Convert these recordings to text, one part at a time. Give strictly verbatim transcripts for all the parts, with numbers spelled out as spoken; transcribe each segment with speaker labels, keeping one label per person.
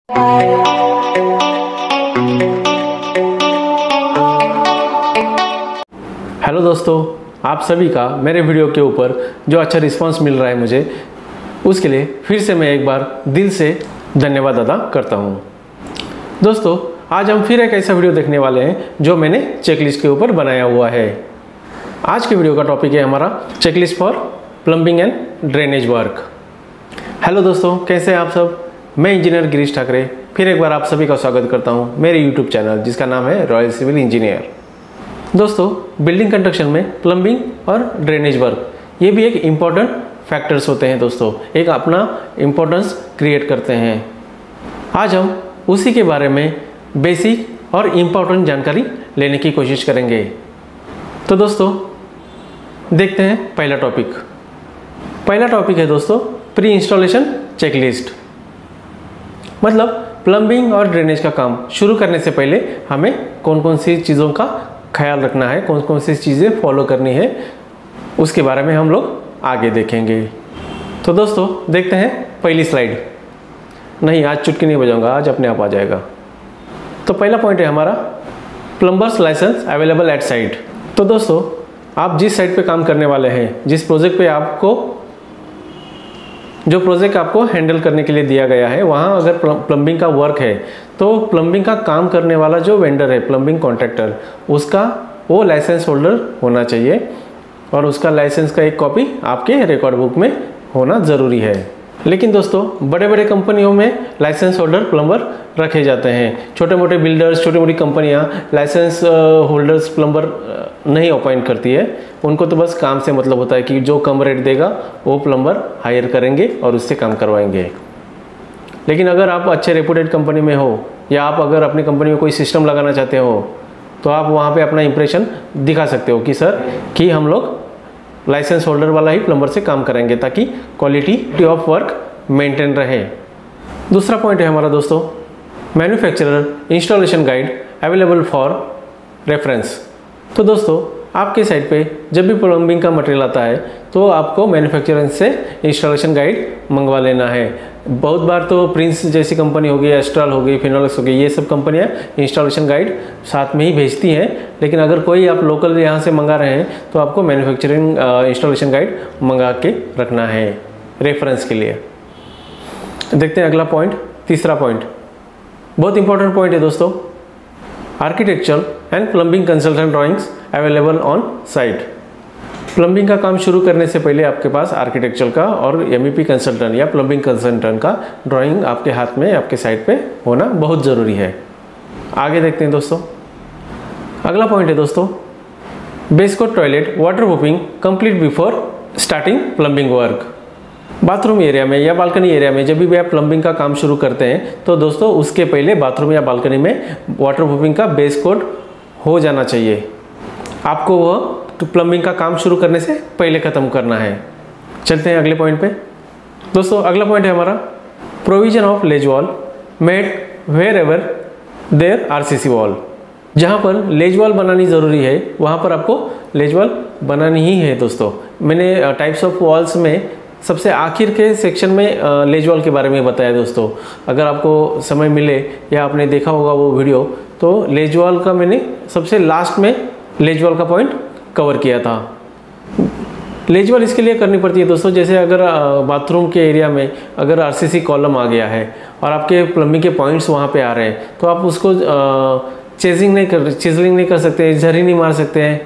Speaker 1: Hello दोस्तों, आप सभी का मेरे वीडियो के ऊपर जो अच्छा रिस्पांस मिल रहा है मुझे, उसके लिए फिर से मैं एक बार दिल से धन्यवाद अदा करता हूँ। दोस्तों, आज हम फिर एक ऐसा वीडियो देखने वाले हैं जो मैंने चेकलिस्ट के ऊपर बनाया हुआ है। आज के वीडियो का टॉपिक है हमारा checklist for plumbing and drainage work. Hello दोस्तों, कैसे हैं आप सब? मैं इंजीनियर गिरीश ठाकरे फिर एक बार आप सभी का स्वागत करता हूं मेरे यूट्यूब चैनल जिसका नाम है रॉयल सिविल इंजीनियर। दोस्तों, बिल्डिंग कंस्ट्रक्शन में प्लम्बिंग और ड्रेनेज वर्क ये भी एक इम्पॉर्टेंट फैक्टर्स होते हैं। दोस्तों, एक अपना इम्पोर्टेंस क्रिएट करते हैं। आज हम उसी के बारे में बेसिक और इम्पॉर्टेंट जानकारी लेने की कोशिश करेंगे। तो दोस्तों, देखते हैं पहला टॉपिक। पहला टॉपिक है दोस्तों प्री इंस्टॉलेशन चेकलिस्ट। मतलब प्लम्बिंग और ड्रेनेज का काम शुरू करने से पहले हमें कौन कौन सी चीज़ों का ख्याल रखना है, कौन कौन सी चीज़ें फॉलो करनी है, उसके बारे में हम लोग आगे देखेंगे। तो दोस्तों, देखते हैं पहली स्लाइड। नहीं, आज चुटकी नहीं बजाऊंगा, आज अपने आप आ जाएगा। तो पहला पॉइंट है हमारा plumbers licence available at site. तो दोस्तों, आप जिस साइट पे काम करने वाले हैं, जिस प्रोजेक्ट पे आपको जो प्रोजेक्ट आपको हैंडल करने के लिए दिया गया है, वहाँ अगर प्लम्बिंग का वर्क है तो प्लम्बिंग का काम करने वाला जो वेंडर है, प्लम्बिंग कॉन्ट्रैक्टर, उसका वो लाइसेंस होल्डर होना चाहिए और उसका लाइसेंस का एक कॉपी आपके रिकॉर्ड बुक में होना ज़रूरी है। लेकिन दोस्तों, बड़े बड़े कंपनियों में लाइसेंस होल्डर प्लम्बर रखे जाते हैं। छोटे मोटे बिल्डर्स, छोटी मोटी कंपनियां लाइसेंस होल्डर्स प्लम्बर नहीं अपॉइंट करती है। उनको तो बस काम से मतलब होता है कि जो कम रेट देगा वो प्लम्बर हायर करेंगे और उससे काम करवाएंगे। लेकिन अगर आप अच्छे रेपुटेड कंपनी में हो या आप अगर अपनी कंपनी में कोई सिस्टम लगाना चाहते हो तो आप वहाँ पर अपना इंप्रेशन दिखा सकते हो कि सर कि हम लोग लाइसेंस होल्डर वाला ही प्लम्बर से काम करेंगे ताकि क्वालिटी ऑफ वर्क मेंटेन रहे। दूसरा पॉइंट है हमारा दोस्तों manufacturer installation guide available for reference. तो दोस्तों, आपके साइट पे जब भी प्लम्बिंग का मटेरियल आता है तो आपको मैन्युफैक्चरर से इंस्टॉलेशन गाइड मंगवा लेना है। बहुत बार तो प्रिंस जैसी कंपनी हो गई, एस्ट्रल हो गई, फिनोलेक्स हो गई, ये सब कंपनियां इंस्टॉलेशन गाइड साथ में ही भेजती हैं। लेकिन अगर कोई आप लोकल यहाँ से मंगा रहे हैं तो आपको मैन्युफैक्चरिंग इंस्टॉलेशन गाइड मंगा के रखना है रेफरेंस के लिए। देखते हैं अगला पॉइंट, तीसरा पॉइंट, बहुत इंपॉर्टेंट पॉइंट है दोस्तों, architectural and plumbing consultant drawings available on site. Plumbing का काम शुरू करने से पहले आपके पास आर्किटेक्चर का और एमईपी कंसल्टेंट या प्लम्बिंग कंसल्टेंट का ड्राइंग आपके हाथ में, आपके साइट पे होना बहुत ज़रूरी है। आगे देखते हैं दोस्तों, अगला पॉइंट है दोस्तों base coat toilet water proofing complete before starting plumbing work. Bathroom area में या बालकनी एरिया में जब भी आप प्लम्बिंग का काम शुरू करते हैं तो दोस्तों उसके पहले बाथरूम या बालकनी में वाटर प्रूफिंग का बेस कोट हो जाना चाहिए। आपको वह तो प्लम्बिंग का काम शुरू करने से पहले ख़त्म करना है। चलते हैं अगले पॉइंट पे। दोस्तों, अगला पॉइंट है हमारा provision of ledge wall made wherever there RCC wall. जहाँ पर लेज वॉल बनानी ज़रूरी है वहाँ पर आपको लेज वॉल बनानी ही है। दोस्तों, मैंने टाइप्स ऑफ वॉल्स में सबसे आखिर के सेक्शन में लेज वॉल के बारे में बताया। दोस्तों, अगर आपको समय मिले या आपने देखा होगा वो वीडियो, तो लेज वॉल का मैंने सबसे लास्ट में लेज वॉल का पॉइंट कवर किया था। लेज वॉल इसके लिए करनी पड़ती है दोस्तों, जैसे अगर बाथरूम के एरिया में अगर आरसीसी कॉलम आ गया है और आपके प्लम्बिंग के पॉइंट्स वहाँ पे आ रहे हैं तो आप उसको चेजिंग नहीं कर चिजलिंग नहीं कर सकते, झरी नहीं मार सकते हैं,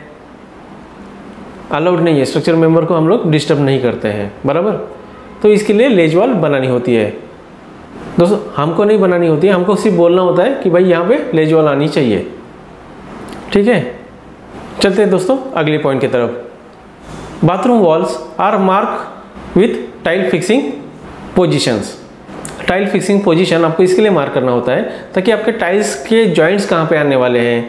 Speaker 1: अलाउड नहीं है। स्ट्रक्चर मेंबर को हम लोग डिस्टर्ब नहीं करते हैं, बराबर। तो इसके लिए लेज वॉल बनानी होती है दोस्तों। हमको नहीं बनानी होती है, हमको सिर्फ बोलना होता है कि भाई यहाँ पे लेज वॉल आनी चाहिए। ठीक है, चलते हैं दोस्तों अगले पॉइंट की तरफ। Bathroom walls are mark with tile fixing positions. Tile fixing position आपको इसके लिए मार्क करना होता है ताकि आपके टाइल्स के जॉइंट्स कहाँ पे आने वाले हैं,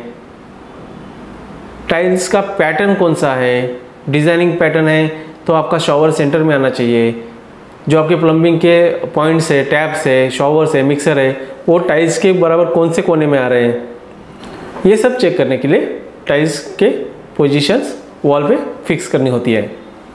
Speaker 1: टाइल्स का पैटर्न कौन सा है, डिज़ाइनिंग पैटर्न है तो आपका शॉवर सेंटर में आना चाहिए। जो आपके प्लम्बिंग के पॉइंट्स है, टैप्स है, शॉवर्स है, मिक्सर है, वो टाइल्स के बराबर कौन से कोने में आ रहे हैं, ये सब चेक करने के लिए टाइल्स के पोजीशंस वॉल पे फिक्स करनी होती है।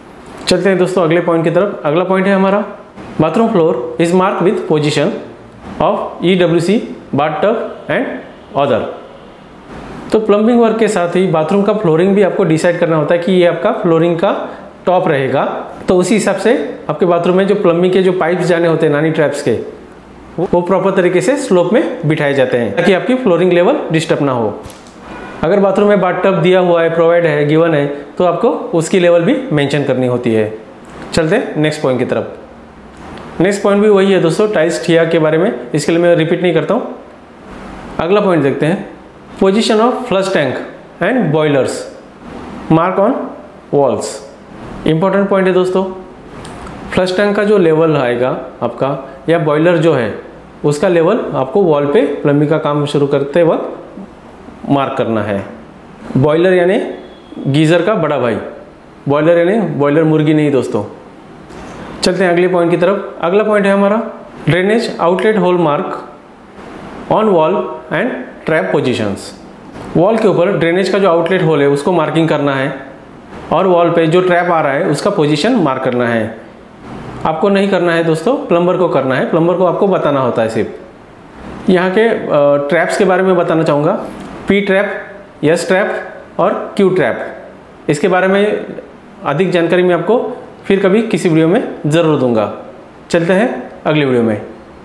Speaker 1: चलते हैं दोस्तों अगले पॉइंट की तरफ। अगला पॉइंट है हमारा bathroom floor is mark with position of E W C, bathtub and other. तो प्लम्बिंग वर्क के साथ ही बाथरूम का फ्लोरिंग भी आपको डिसाइड करना होता है कि ये आपका फ्लोरिंग का टॉप रहेगा, तो उसी हिसाब से आपके बाथरूम में जो प्लम्बिंग के जो पाइप्स जाने होते हैं नानी ट्रैप्स के, वो प्रॉपर तरीके से स्लोप में बिठाए जाते हैं ताकि आपकी फ्लोरिंग लेवल डिस्टर्ब ना हो। अगर बाथरूम में बाथटब दिया हुआ है, प्रोवाइड है, गिवन है, तो आपको उसकी लेवल भी मेंशन करनी होती है। चलते हैं नेक्स्ट पॉइंट की तरफ। नेक्स्ट पॉइंट भी वही है दोस्तों, टाइल्स ठिया के बारे में, इसके लिए मैं रिपीट नहीं करता हूँ। अगला पॉइंट देखते हैं, position of flush tank and boilers, mark on walls. Important point है दोस्तों। फ्लश टैंक का जो लेवल आएगा आपका, या बॉयलर जो है उसका लेवल आपको वॉल पे प्लम्बिंग का काम शुरू करते वक्त मार्क करना है। बॉयलर यानी गीज़र का बड़ा भाई, बॉयलर यानी बॉयलर मुर्गी नहीं दोस्तों। चलते हैं अगले पॉइंट की तरफ। अगला पॉइंट है हमारा drainage outlet hole mark on wall and trap positions. Wall के ऊपर ड्रेनेज का जो आउटलेट होल है उसको मार्किंग करना है, और वॉल पे जो ट्रैप आ रहा है उसका पोजीशन मार्क करना है। आपको नहीं करना है दोस्तों, प्लम्बर को करना है। प्लम्बर को आपको बताना होता है सिर्फ। यहाँ के ट्रैप्स के बारे में बताना चाहूँगा, पी ट्रैप, एस ट्रैप और क्यू ट्रैप। इसके बारे में अधिक जानकारी मैं आपको फिर कभी किसी वीडियो में ज़रूर दूंगा। चलते हैं अगले वीडियो में,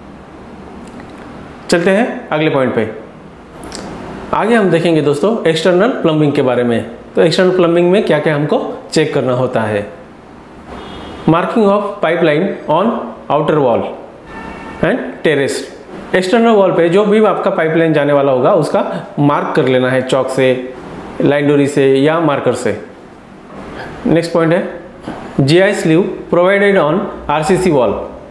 Speaker 1: चलते हैं अगले पॉइंट पे। आगे हम देखेंगे दोस्तों एक्सटर्नल प्लम्बिंग के बारे में। तो एक्सटर्नल प्लम्बिंग में क्या क्या हमको चेक करना होता है। Marking of pipeline on outer wall and terrace. External wall पे जो भी आपका पाइपलाइन जाने वाला होगा उसका मार्क कर लेना है चौक से, लाइन डोरी से या मार्कर से। नेक्स्ट पॉइंट है G I sleeve provided on RCC wall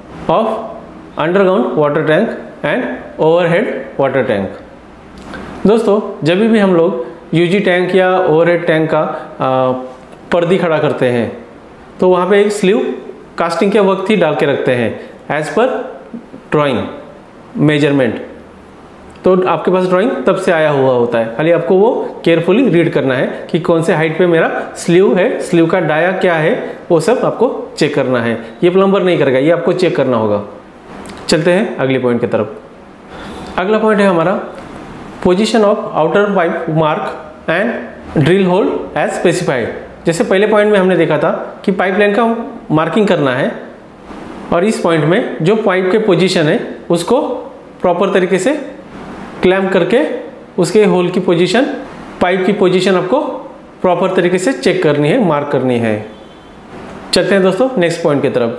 Speaker 1: of underground water tank and overhead water tank. दोस्तों जब भी हम लोग यूजी टैंक या ओवरहेड टैंक का पर्दी खड़ा करते हैं तो वहाँ पे एक स्लीव कास्टिंग के वक्त ही डाल के रखते हैं एज पर ड्राइंग मेजरमेंट। तो आपके पास ड्राइंग तब से आया हुआ होता है, खाली आपको वो केयरफुली रीड करना है कि कौन से हाइट पे मेरा स्लीव है, स्लीव का डाया क्या है, वो सब आपको चेक करना है। ये प्लम्बर नहीं करेगा, ये आपको चेक करना होगा। चलते हैं अगले पॉइंट की तरफ। अगला पॉइंट है हमारा position of outer pipe mark and drill hole as specified. जैसे पहले पॉइंट में हमने देखा था कि पाइपलाइन का मार्किंग करना है, और इस पॉइंट में जो पाइप के पोजीशन है उसको प्रॉपर तरीके से क्लैम्प करके उसके होल की पोजीशन, पाइप की पोजीशन आपको प्रॉपर तरीके से चेक करनी है, मार्क करनी है। चलते हैं दोस्तों नेक्स्ट पॉइंट की तरफ।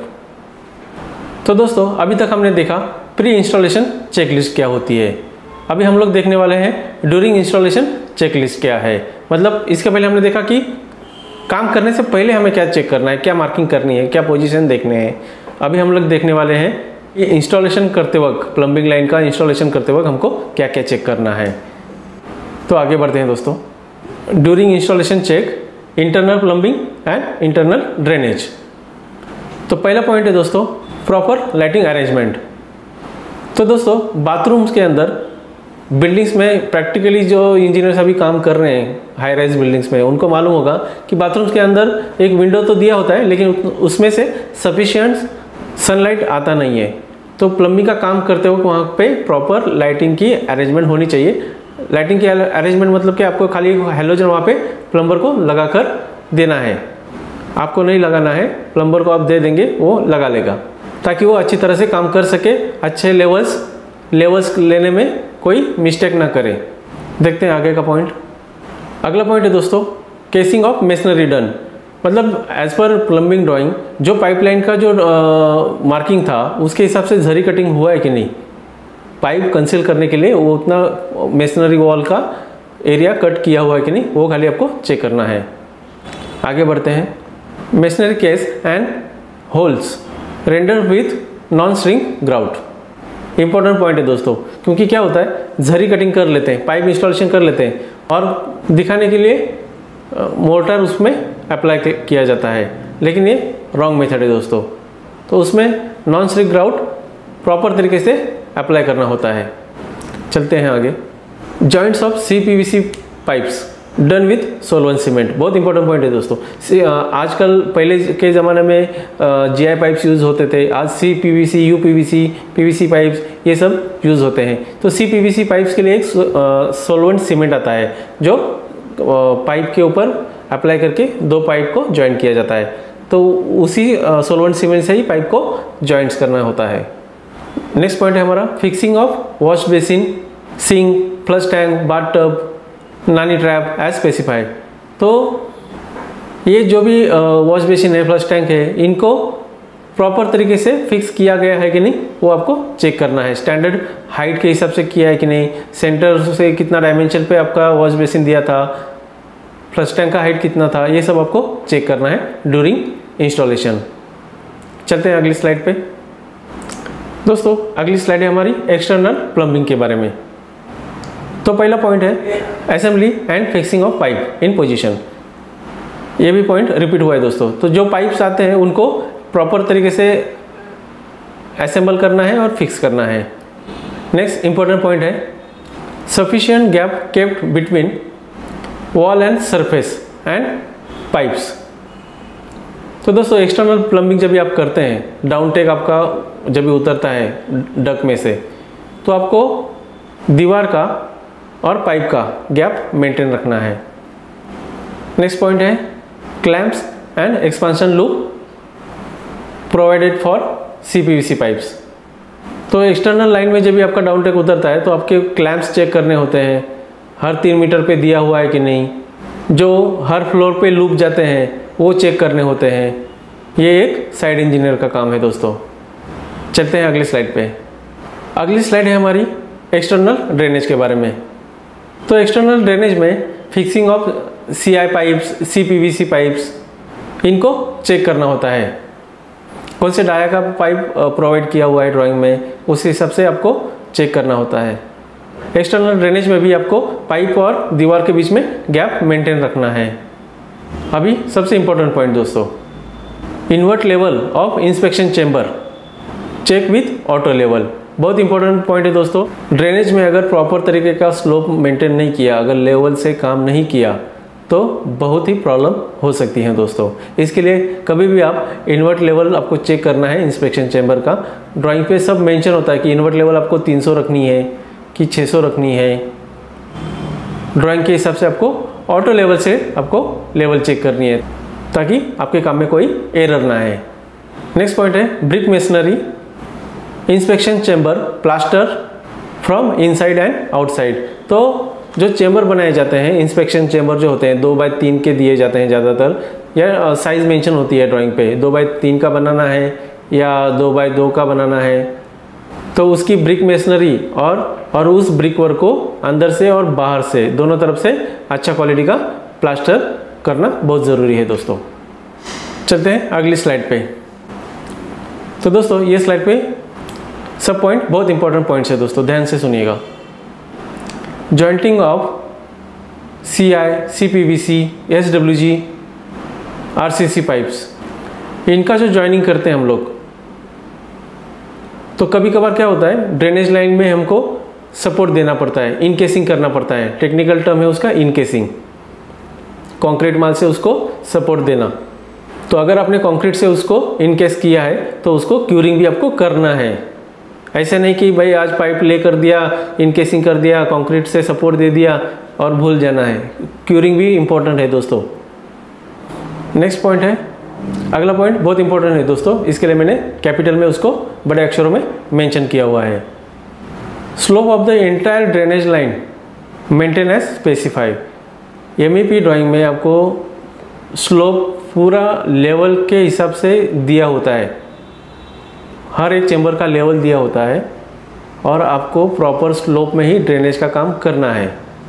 Speaker 1: तो दोस्तों अभी तक हमने देखा प्री इंस्टॉलेशन चेकलिस्ट क्या होती है। अभी हम लोग देखने वाले हैं ड्यूरिंग इंस्टॉलेशन चेकलिस्ट क्या है। मतलब इसके पहले हमने देखा कि काम करने से पहले हमें क्या चेक करना है, क्या मार्किंग करनी है, क्या पोजीशन देखने हैं। अभी हम लोग देखने वाले हैं ये इंस्टॉलेशन करते वक्त, प्लम्बिंग लाइन का इंस्टॉलेशन करते वक्त हमको क्या क्या चेक करना है। तो आगे बढ़ते हैं दोस्तों। During installation check internal plumbing and internal drainage. तो पहला पॉइंट है दोस्तों प्रॉपर लाइटिंग अरेंजमेंट। तो दोस्तों बाथरूम्स के अंदर बिल्डिंग्स में प्रैक्टिकली जो इंजीनियर्स अभी काम कर रहे हैं हाई राइज बिल्डिंग्स में, उनको मालूम होगा कि बाथरूम्स के अंदर एक विंडो तो दिया होता है लेकिन उसमें से सफिशिएंट सनलाइट आता नहीं है। तो प्लम्बिंग का काम करते वक्त वहाँ पे प्रॉपर लाइटिंग की अरेंजमेंट होनी चाहिए। लाइटिंग की अरेंजमेंट मतलब कि आपको खाली हेलोजन वहाँ पे प्लम्बर को लगा कर देना है, आपको नहीं लगाना है, प्लम्बर को आप दे देंगे वो लगा लेगा, ताकि वो अच्छी तरह से काम कर सके, अच्छे लेवल्स लेवल्स लेने में कोई मिस्टेक ना करे। देखते हैं आगे का पॉइंट। अगला पॉइंट है दोस्तों केसिंग ऑफ मेसनरी डन। मतलब एज पर प्लम्बिंग ड्राइंग जो पाइपलाइन का जो मार्किंग था उसके हिसाब से झरी कटिंग हुआ है कि नहीं, पाइप कंसील करने के लिए वो उतना मेसनरी वॉल का एरिया कट किया हुआ है कि नहीं, वो खाली आपको चेक करना है। आगे बढ़ते हैं। Masonry case and holes render with non string grout. Important point है दोस्तों, क्योंकि क्या होता है झरी कटिंग कर लेते हैं, पाइप इंस्टॉलेशन कर लेते हैं और दिखाने के लिए मोर्टार उसमें अप्लाई किया जाता है, लेकिन ये रॉन्ग मेथड है दोस्तों। तो उसमें नॉन स्टिक ग्राउट प्रॉपर तरीके से अप्लाई करना होता है। चलते हैं आगे। Joints of C P V C pipes done with solvent cement. बहुत इंपॉर्टेंट पॉइंट है दोस्तों। आजकल पहले के ज़माने में जी आई पाइप्स यूज़ होते थे, आज C P V C, U P V C, P V C pipes ये सब यूज़ होते हैं। तो C P V C pipes के लिए एक सोलवेंट सीमेंट आता है जो पाइप के ऊपर अप्लाई करके दो पाइप को ज्वाइन किया जाता है। तो उसी सोलवेंट सीमेंट से ही पाइप को ज्वाइंट्स करना होता है। नेक्स्ट पॉइंट है हमारा fixing of wash basin, sink, flush tank, bath tub, नानी ट्रैप एज स्पेसिफाइड। तो ये जो भी वॉश बेसिन है, फ्लश टैंक है, इनको प्रॉपर तरीके से फिक्स किया गया है कि नहीं वो आपको चेक करना है। स्टैंडर्ड हाइट के हिसाब से किया है कि नहीं, सेंटर से कितना डायमेंशन पे आपका वॉश बेसिन दिया था, फ्लश टैंक का हाइट कितना था, ये सब आपको चेक करना है ड्यूरिंग इंस्टॉलेशन। चलते हैं अगली स्लाइड पे। दोस्तों अगली स्लाइड है हमारी एक्सटर्नल प्लम्बिंग के बारे में। तो पहला पॉइंट है assembly and fixing of pipe in position. ये भी पॉइंट रिपीट हुआ है दोस्तों। तो जो पाइप्स आते हैं उनको प्रॉपर तरीके से असेंबल करना है और फिक्स करना है। नेक्स्ट इंपॉर्टेंट पॉइंट है sufficient gap kept between wall and surface and pipes. तो दोस्तों एक्सटर्नल प्लम्बिंग जब भी आप करते हैं, डाउन टेक आपका जब भी उतरता है डक में से, तो आपको दीवार का और पाइप का गैप मेंटेन रखना है। नेक्स्ट पॉइंट है clamps and expansion loop provided for C P V C pipes. तो एक्सटर्नल लाइन में जब भी आपका डाउन टेक उतरता है तो आपके क्लैंप्स चेक करने होते हैं, हर तीन मीटर पे दिया हुआ है कि नहीं, जो हर फ्लोर पे लूप जाते हैं वो चेक करने होते हैं। ये एक साइड इंजीनियर का काम है दोस्तों। चलते हैं अगली स्लाइड पे। अगली स्लाइड है हमारी एक्सटर्नल ड्रेनेज के बारे में। तो एक्सटर्नल ड्रेनेज में fixing of C I pipes, C P V C pipes, इनको चेक करना होता है। कौन से डाया का पाइप प्रोवाइड किया हुआ है ड्राइंग में, उस हिसाब से आपको चेक करना होता है। एक्सटर्नल ड्रेनेज में भी आपको पाइप और दीवार के बीच में गैप मेंटेन रखना है। अभी सबसे इंपॉर्टेंट पॉइंट दोस्तों, invert level of inspection chamber check with auto level. बहुत इंपॉर्टेंट पॉइंट है दोस्तों। ड्रेनेज में अगर प्रॉपर तरीके का स्लोप मेंटेन नहीं किया, अगर लेवल से काम नहीं किया, तो बहुत ही प्रॉब्लम हो सकती है दोस्तों। इसके लिए कभी भी आप इन्वर्ट लेवल आपको चेक करना है इंस्पेक्शन चेंबर का। ड्राइंग पे सब मेंशन होता है कि इन्वर्ट लेवल आपको तीन सौ रखनी है कि छह सौ रखनी है। ड्राइंग के हिसाब से आपको ऑटो लेवल से आपको लेवल चेक करनी है ताकि आपके काम में कोई एरर ना आए। नेक्स्ट पॉइंट है brick masonry inspection chamber plaster from inside and outside. तो जो चेंबर बनाए जाते हैं, इंस्पेक्शन चेंबर जो होते हैं दो बाय तीन के दिए जाते हैं ज़्यादातर, या साइज मेंशन होती है ड्राइंग पे, दो बाय तीन का बनाना है या दो बाय दो का बनाना है। तो उसकी ब्रिक मेसनरी और और उस ब्रिक वर्क को अंदर से और बाहर से दोनों तरफ से अच्छा क्वालिटी का प्लास्टर करना बहुत ज़रूरी है दोस्तों। चलते हैं अगली स्लाइड पे। तो दोस्तों ये स्लाइड पे सब पॉइंट बहुत इंपॉर्टेंट पॉइंट्स है दोस्तों, ध्यान से सुनिएगा। Jointing of C I, C P V C, S W G, R C C pipes, इनका जो जॉइनिंग करते हैं हम लोग, तो कभी कभार क्या होता है ड्रेनेज लाइन में हमको सपोर्ट देना पड़ता है, इनकेसिंग करना पड़ता है। टेक्निकल टर्म है उसका इनकेसिंग, कंक्रीट माल से उसको सपोर्ट देना। तो अगर आपने कंक्रीट से उसको इनकेस किया है तो उसको क्यूरिंग भी आपको करना है। ऐसे नहीं कि भाई आज पाइप ले कर दिया, इनकेसिंग कर दिया, कंक्रीट से सपोर्ट दे दिया और भूल जाना है। क्यूरिंग भी इंपॉर्टेंट है दोस्तों। नेक्स्ट पॉइंट है, अगला पॉइंट बहुत इंपॉर्टेंट है दोस्तों, इसके लिए मैंने कैपिटल में उसको बड़े अक्षरों में मेंशन किया हुआ है। Slope of the entire drainage line maintain as specified. M E P drawing में आपको स्लोप पूरा लेवल के हिसाब से दिया होता है, हर एक चेंबर का लेवल दिया होता है और आपको प्रॉपर स्लोप में ही ड्रेनेज का काम करना है।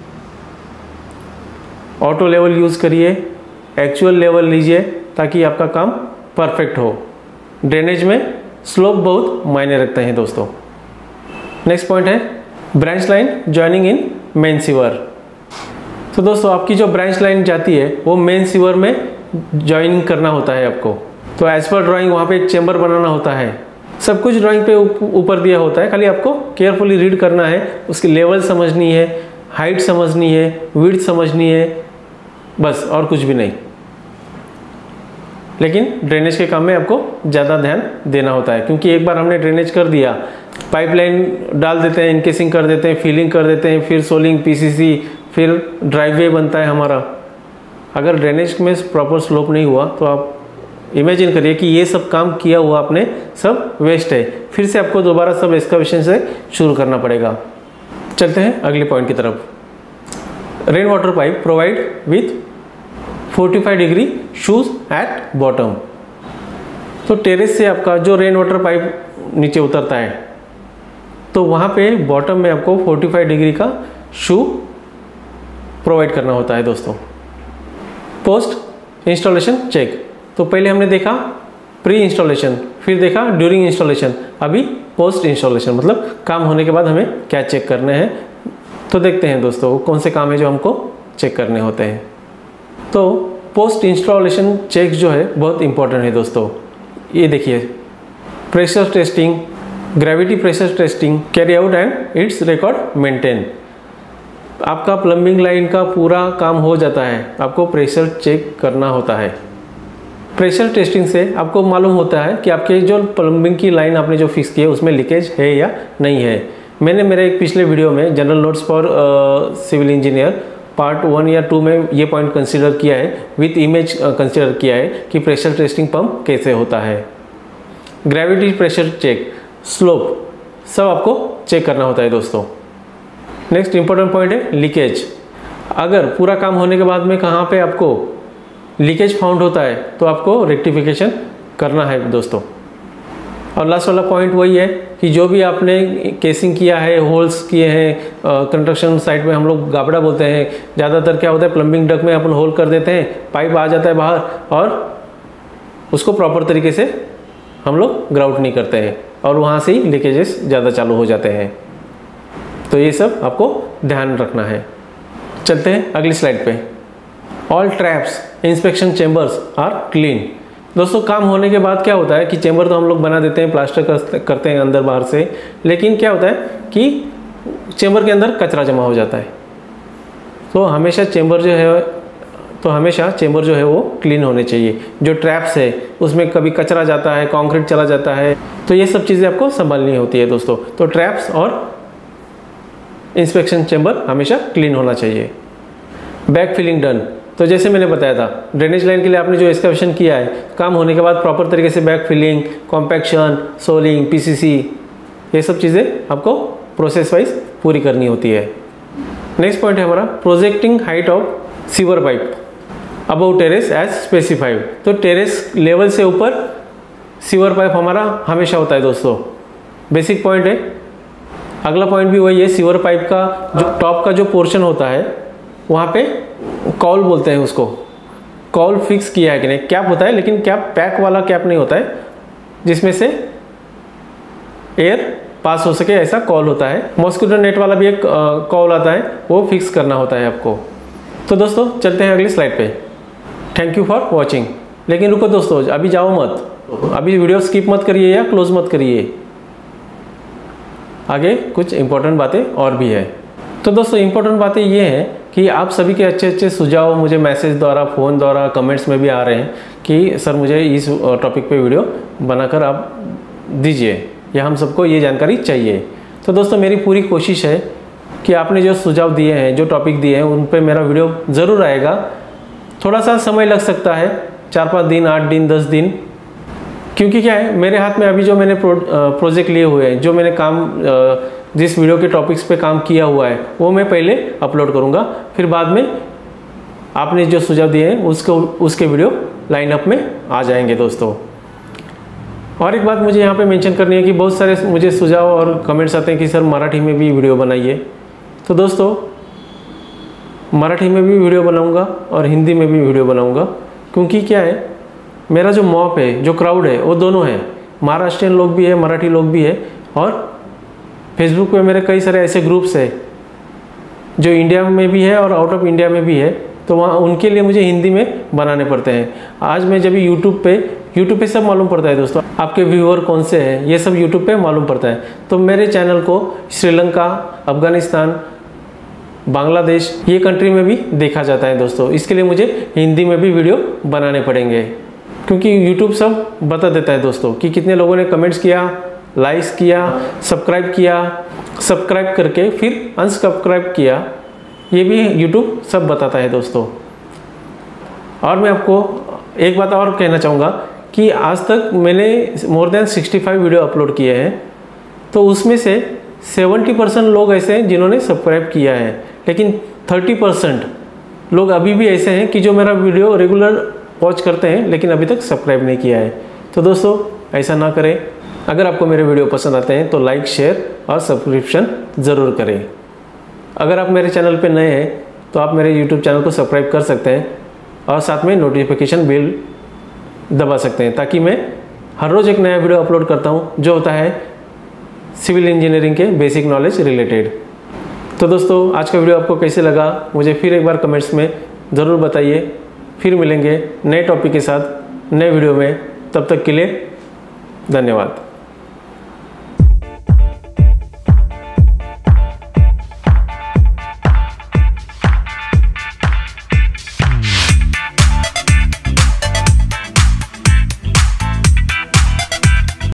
Speaker 1: ऑटो लेवल यूज़ करिए, एक्चुअल लेवल लीजिए ताकि आपका काम परफेक्ट हो। ड्रेनेज में स्लोप बहुत मायने रखते हैं दोस्तों। नेक्स्ट पॉइंट है branch line joining in main sewer. तो दोस्तों आपकी जो ब्रांच लाइन जाती है वो मेन सीवर में जॉइनिंग करना होता है आपको। तो एज पर ड्राइंग वहाँ पे एक चेंबर बनाना होता है। सब कुछ ड्राइंग पे ऊपर दिया होता है, खाली आपको केयरफुली रीड करना है, उसकी लेवल समझनी है, हाइट समझनी है, विड्थ समझनी है, बस, और कुछ भी नहीं। लेकिन ड्रेनेज के काम में आपको ज़्यादा ध्यान देना होता है, क्योंकि एक बार हमने ड्रेनेज कर दिया, पाइपलाइन डाल देते हैं, इनकेसिंग कर देते हैं, फिलिंग कर देते हैं, फिर सोलिंग, पीसीसी, फिर ड्राइववे बनता है हमारा। अगर ड्रेनेज में प्रॉपर स्लोप नहीं हुआ तो आप इमेजिन करिए कि ये सब काम किया हुआ आपने सब वेस्ट है। फिर से आपको दोबारा सब एक्सकवेशन से शुरू करना पड़ेगा। चलते हैं अगले पॉइंट की तरफ। Rain water pipe provide with पैंतालीस डिग्री शूज एट बॉटम। तो टेरेस से आपका जो रेन वाटर पाइप नीचे उतरता है, तो वहाँ पे बॉटम में आपको पैंतालीस डिग्री का शू प्रोवाइड करना होता है दोस्तों। पोस्ट इंस्टॉलेशन चेक, तो पहले हमने देखा प्री इंस्टॉलेशन, फिर देखा ड्यूरिंग इंस्टॉलेशन, अभी पोस्ट इंस्टॉलेशन, मतलब काम होने के बाद हमें क्या चेक करने हैं। तो देखते हैं दोस्तों कौन से काम है जो हमको चेक करने होते हैं। तो पोस्ट इंस्टॉलेशन चेक जो है बहुत इंपॉर्टेंट है दोस्तों। ये देखिए, pressure testing, gravity pressure testing carry out and its record maintain. आपका प्लम्बिंग लाइन का पूरा काम हो जाता है, आपको प्रेशर चेक करना होता है। प्रेशर टेस्टिंग से आपको मालूम होता है कि आपके जो प्लम्बिंग की लाइन आपने जो फिक्स की है उसमें लीकेज है या नहीं है। मैंने मेरे एक पिछले वीडियो में general notes for civil engineer part one या टू में ये पॉइंट कंसीडर किया है, विथ इमेज कंसीडर किया है कि प्रेशर टेस्टिंग पंप कैसे होता है। ग्रेविटी प्रेशर चेक, स्लोप, सब आपको चेक करना होता है दोस्तों। नेक्स्ट इंपॉर्टेंट पॉइंट है लीकेज। अगर पूरा काम होने के बाद में कहाँ पे आपको लीकेज फाउंड होता है तो आपको रेक्टिफिकेशन करना है दोस्तों। और लास्ट वाला पॉइंट वही है कि जो भी आपने केसिंग किया है, होल्स किए हैं, कंस्ट्रक्शन साइट में हम लोग गाबड़ा बोलते हैं, ज़्यादातर क्या होता है प्लम्बिंग डक में अपन होल कर देते हैं, पाइप आ जाता है बाहर और उसको प्रॉपर तरीके से हम लोग ग्राउट नहीं करते हैं और वहाँ से ही लीकेजेस ज़्यादा चालू हो जाते हैं। तो ये सब आपको ध्यान रखना है। चलते हैं अगली स्लाइड पे। All traps inspection chambers are clean. दोस्तों काम होने के बाद क्या होता है कि चेम्बर तो हम लोग बना देते हैं, प्लास्टर करते हैं अंदर बाहर से, लेकिन क्या होता है कि चेम्बर के अंदर कचरा जमा हो जाता है। तो हमेशा चेम्बर जो है तो हमेशा चेम्बर जो है वो क्लीन होने चाहिए। जो ट्रैप्स है उसमें कभी कचरा जाता है, कंक्रीट चला जाता है, तो ये सब चीज़ें आपको संभालनी होती है दोस्तों। तो ट्रैप्स और इंस्पेक्शन चेम्बर हमेशा क्लीन होना चाहिए। बैक फिलिंग डन, तो जैसे मैंने बताया था ड्रेनेज लाइन के लिए आपने जो एक्सकवेशन किया है, काम होने के बाद प्रॉपर तरीके से back filling, compaction, soling, PCC, ये सब चीज़ें आपको प्रोसेस वाइज पूरी करनी होती है। नेक्स्ट पॉइंट है हमारा projecting height of sewer pipe above terrace as specified. तो टेरेस लेवल से ऊपर सीवर पाइप हमारा हमेशा होता है दोस्तों, बेसिक पॉइंट है। अगला पॉइंट भी वही है, सीवर पाइप का जो टॉप का जो पोर्शन होता है वहाँ पे कॉल बोलते हैं उसको, कॉल फिक्स किया है कि नहीं, कैप होता है, लेकिन कैप पैक वाला कैप नहीं होता है जिसमें से एयर पास हो सके, ऐसा कॉल होता है। मॉस्किटो नेट वाला भी एक कॉल आता है, वो फिक्स करना होता है आपको। तो दोस्तों चलते हैं अगली स्लाइड पे। Thank you for watching. लेकिन रुको दोस्तों, अभी जाओ मत, अभी वीडियो स्किप मत करिए या क्लोज मत करिए, आगे कुछ इंपॉर्टेंट बातें और भी है। तो दोस्तों इंपॉर्टेंट बातें ये हैं कि आप सभी के अच्छे अच्छे सुझाव मुझे मैसेज द्वारा, फ़ोन द्वारा, कमेंट्स में भी आ रहे हैं कि सर मुझे इस टॉपिक पे वीडियो बनाकर आप दीजिए, या हम सबको ये जानकारी चाहिए। तो दोस्तों मेरी पूरी कोशिश है कि आपने जो सुझाव दिए हैं, जो टॉपिक दिए हैं, उन पे मेरा वीडियो ज़रूर आएगा। थोड़ा सा समय लग सकता है, चार पाँच दिन, आठ दिन, दस दिन, क्योंकि क्या है मेरे हाथ में अभी जो मैंने प्रो, प्रोजेक्ट लिए हुए हैं, जो मैंने काम जिस वीडियो के टॉपिक्स पे काम किया हुआ है वो मैं पहले अपलोड करूँगा, फिर बाद में आपने जो सुझाव दिए हैं उसको उसके वीडियो लाइनअप में आ जाएंगे दोस्तों। और एक बात मुझे यहाँ पे मेंशन करनी है कि बहुत सारे मुझे सुझाव और कमेंट्स आते हैं कि सर मराठी में भी वीडियो बनाइए। तो दोस्तों मराठी में भी वीडियो बनाऊँगा और हिंदी में भी वीडियो बनाऊँगा, क्योंकि क्या है मेरा जो मॉप है, जो क्राउड है, वो दोनों है, महाराष्ट्रियन लोग भी है, मराठी लोग भी है, और फेसबुक पे मेरे कई सारे ऐसे ग्रुप्स है जो इंडिया में भी है और आउट ऑफ इंडिया में भी है। तो वहाँ उनके लिए मुझे हिंदी में बनाने पड़ते हैं। आज मैं जब यूट्यूब पे यूट्यूब पे सब मालूम पड़ता है दोस्तों, आपके व्यूअर कौन से हैं ये सब यूट्यूब पे मालूम पड़ता है। तो मेरे चैनल को श्रीलंका, अफगानिस्तान, बांग्लादेश, ये कंट्री में भी देखा जाता है दोस्तों। इसके लिए मुझे हिंदी में भी वीडियो बनाने पड़ेंगे, क्योंकि यूट्यूब सब बता देता है दोस्तों कि कितने लोगों ने कमेंट्स किया, लाइक्स किया, सब्सक्राइब किया, सब्सक्राइब करके फिर अनसब्सक्राइब किया, ये भी यूट्यूब सब बताता है दोस्तों। और मैं आपको एक बात और कहना चाहूँगा कि आज तक मैंने मोर देन पैंसठ वीडियो अपलोड किए हैं, तो उसमें से सत्तर परसेंट लोग ऐसे हैं जिन्होंने सब्सक्राइब किया है, लेकिन तीस परसेंट लोग अभी भी ऐसे हैं कि जो मेरा वीडियो रेगुलर वॉच करते हैं लेकिन अभी तक सब्सक्राइब नहीं किया है। तो दोस्तों ऐसा ना करें। अगर आपको मेरे वीडियो पसंद आते हैं तो लाइक, शेयर और सब्सक्रिप्शन ज़रूर करें। अगर आप मेरे चैनल पर नए हैं तो आप मेरे यूट्यूब चैनल को सब्सक्राइब कर सकते हैं और साथ में नोटिफिकेशन बेल दबा सकते हैं, ताकि मैं हर रोज़ एक नया वीडियो अपलोड करता हूँ जो होता है सिविल इंजीनियरिंग के बेसिक नॉलेज रिलेटेड। तो दोस्तों आज का वीडियो आपको कैसे लगा मुझे फिर एक बार कमेंट्स में ज़रूर बताइए। फिर मिलेंगे नए टॉपिक के साथ नए वीडियो में, तब तक के लिए धन्यवाद।